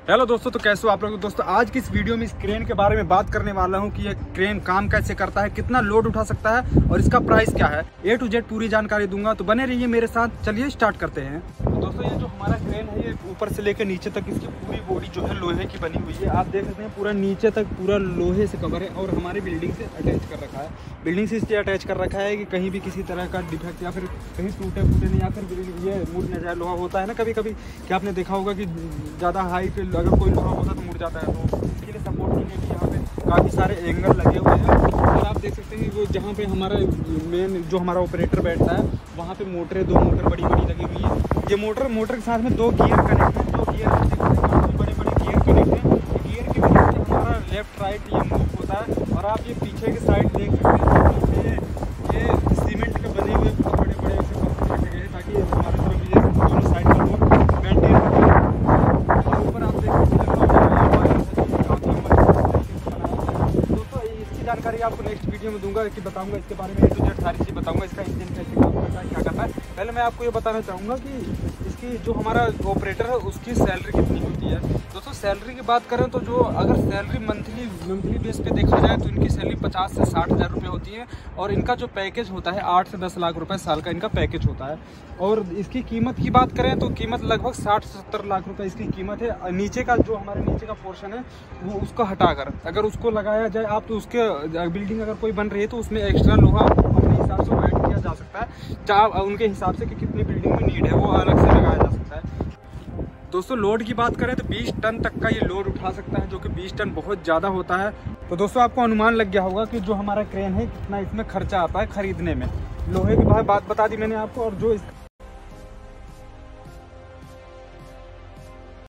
Hello दोस्तों, तो कैसे हो आप लोग। दोस्तों आज की इस वीडियो में इस क्रेन के बारे में बात करने वाला हूं कि ये क्रेन काम कैसे करता है, कितना लोड उठा सकता है और इसका प्राइस क्या है। A to Z पूरी जानकारी दूंगा, तो बने रहिए मेरे साथ। चलिए स्टार्ट करते हैं। तो दोस्तों ये जो हमारा क्रेन है ये ऊपर से लेकर नीचे तक इसकी पूरी बॉडी जो है लोहे की बनी हुई है। आप देख सकते हैं पूरा नीचे तक पूरा लोहे से कवर है और हमारी बिल्डिंग से अटैच कर रखा है। बिल्डिंग से इसलिए अटैच कर रखा है कि कहीं भी किसी तरह का डिफेक्ट या फिर कहीं टूटे फूटे नहीं, या फिर ये मुड़ न जाए। लोहा होता है ना कभी कभी, क्या आपने देखा होगा कि ज़्यादा हाइट अगर कोई लोहा होता तो मुड़ जाता है। तो इसके लिए सपोर्ट के लिए भी यहाँ पे काफ़ी सारे एंगल लगे हुए हैं। और आप देख सकते हैं कि वो जहाँ पे हमारा मेन जो हमारा ऑपरेटर बैठता है वहाँ पे मोटरें, दो मोटर बड़ी बड़ी लगी हुई है। ये मोटर के साथ में दो गियर कनेक्ट हैं। दो गियर बड़े बड़े गियर कनेक्ट हैं। गियर की वजह से हमारा लेफ्ट राइट ये मूव होता है। और आप ये पीछे के साइड देख सकते हैं, ये सीमेंट के बने हुए बहुत बड़े बड़े ऐसे पत्थर रखे गए हैं ताकि हमारे तरफ ये दोनों साइड का लोड मेंटेन हो। और ऊपर आप देख सकते हैं दोस्तों इसकी जानकारी आपको नेक्स्ट वीडियो में दूंगा कि बताऊंगा इसके बारे में। A to Z सारी चीज़ बताऊंगा, इसका इंजन कैसे काम करता है, क्या करता है। पहले मैं आपको ये बताना चाहूँगा कि इसकी जो हमारा ऑपरेटर है उसकी सैलरी कितनी होती है। दोस्तों सैलरी की बात करें तो जो अगर सैलरी मंथली बेस पे देखा जाए तो इनकी सैलरी 50 से 60 हज़ार रुपये होती है। और इनका जो पैकेज होता है 8 से 10 लाख रुपए साल का इनका पैकेज होता है। और इसकी कीमत की बात करें तो कीमत लगभग 60 से 70 लाख रुपए इसकी कीमत है। नीचे का जो हमारे नीचे का पोर्शन है वो उसको हटाकर अगर उसको लगाया जाए आप, तो उसके बिल्डिंग अगर कोई बन रही है तो उसमें एक्स्ट्रा लोहा अपने हिसाब से ऐड किया जा सकता है। चाहे उनके हिसाब से कि कितनी बिल्डिंग में नीड है वो अलग से लगाया जा सकता है। दोस्तों लोड की बात करें तो 20 टन तक का ये लोड उठा सकता है, जो कि 20 टन बहुत ज़्यादा होता है। तो दोस्तों आपको अनुमान लग गया होगा कि जो हमारा क्रेन है कितना इसमें खर्चा आता है खरीदने में। लोहे की बात बता दी मैंने आपको। और जो